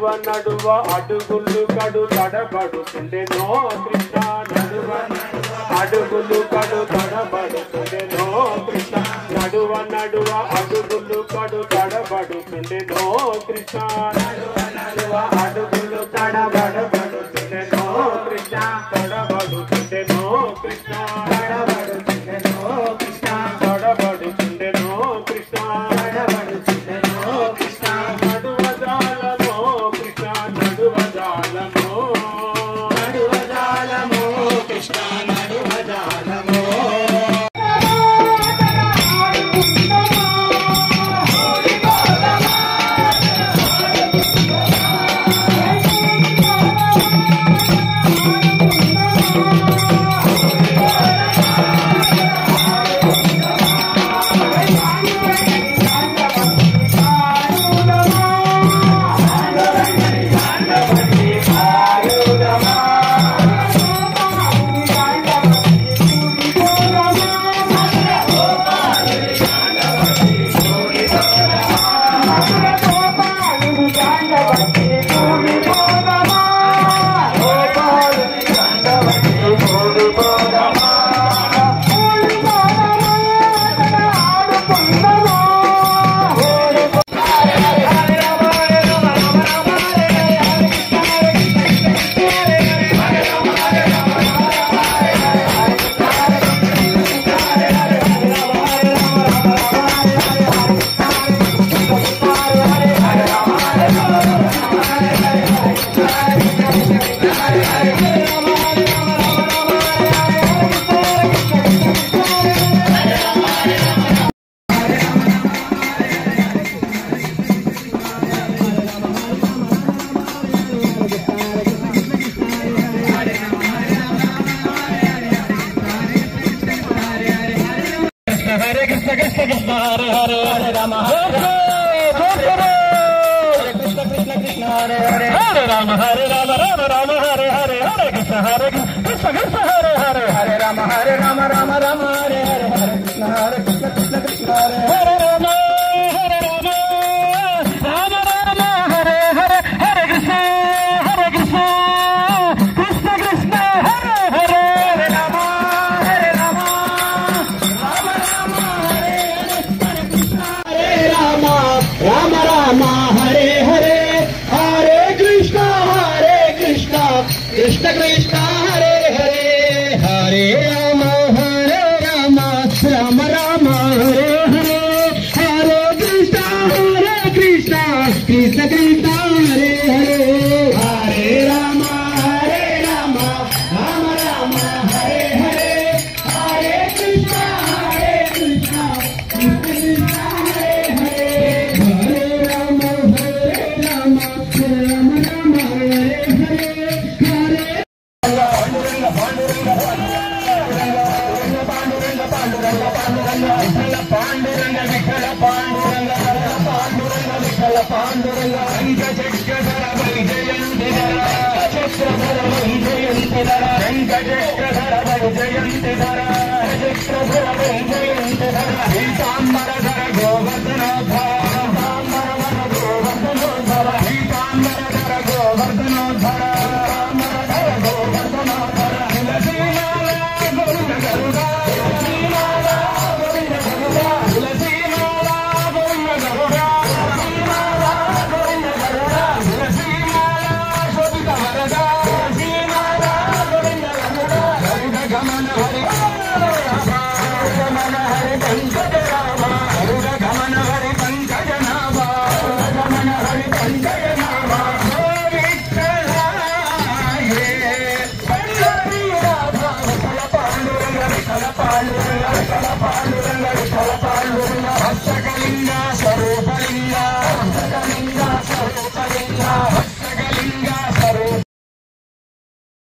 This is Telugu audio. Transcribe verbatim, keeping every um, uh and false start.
నడువ అడుగులు కడు తడబడుతుండెనో కృష్ణ నడువ అడుగులు కడు తడబడుతుండెనో కృష్ణ నడువ నడువ అడుగులు కడు తడబడుతుండెనో కృష్ణ నడువ నడువ అడుగులు తడబడుతుండెనో Krishna తడబడుతుండెనో Krishna తడబడుతుండెనో Krishna తడబడుతుండెనో Krishna తడబడుతుండెనో Krishna నడువజాలమో Krishna నడువజాలమో నడువజాలమో Krishna నడువజాలమో Hare Krishna Krishna Krishna Hare Hare Hare Rama Hare Krishna Krishna Krishna Hare Hare Hare Rama Hare Rama Rama Rama Hare Hare Hare Krishna Hare Krishna Krishna Hare Hare Hare Rama Hare Rama Rama Rama Hare Hare Hare Krishna Hare Krishna Krishna Krishna Hare Hare Rama Hare Rama Rama Rama Hare Hare Hare Krishna Hare Krishna Krishna Krishna Hare Hare Hare Rama Hare Rama Rama Rama Hare Hare Hare Krishna Hare Krishna Krishna Krishna Hare Hare Hare Rama Hare Rama Rama Rama Hare Hare Hare Krishna Hare Krishna Krishna Krishna Hare Hare Hare Rama Hare Rama Rama Rama Hare Hare Hare Krishna Hare Krishna Krishna Krishna Panduranga Vitthala Panduranga Panduranga Vitthala Panduranga Venkateswara వైజయంతిధర చక్రధర వైజయంతిధర వెంకటేశ్వర వైజయంతిధర చక్రధర వైజయంతిధర పీతాంబరధర గోవర్ధనోద్ధర పీతాంబరధర గోవర్ధనోద్ధర పీతాంబరధర గోవర్ధనోద్ధర